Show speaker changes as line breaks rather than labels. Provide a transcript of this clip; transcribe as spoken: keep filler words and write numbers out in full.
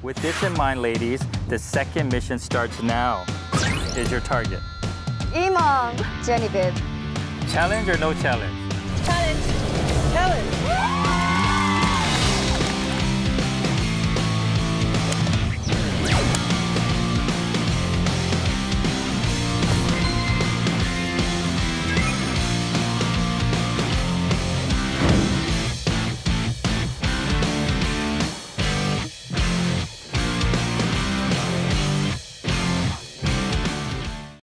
With this in mind, ladies, the second mission starts now. Is your target
Imam, Genevieve.
challenge or no challenge?
Challenge. Challenge.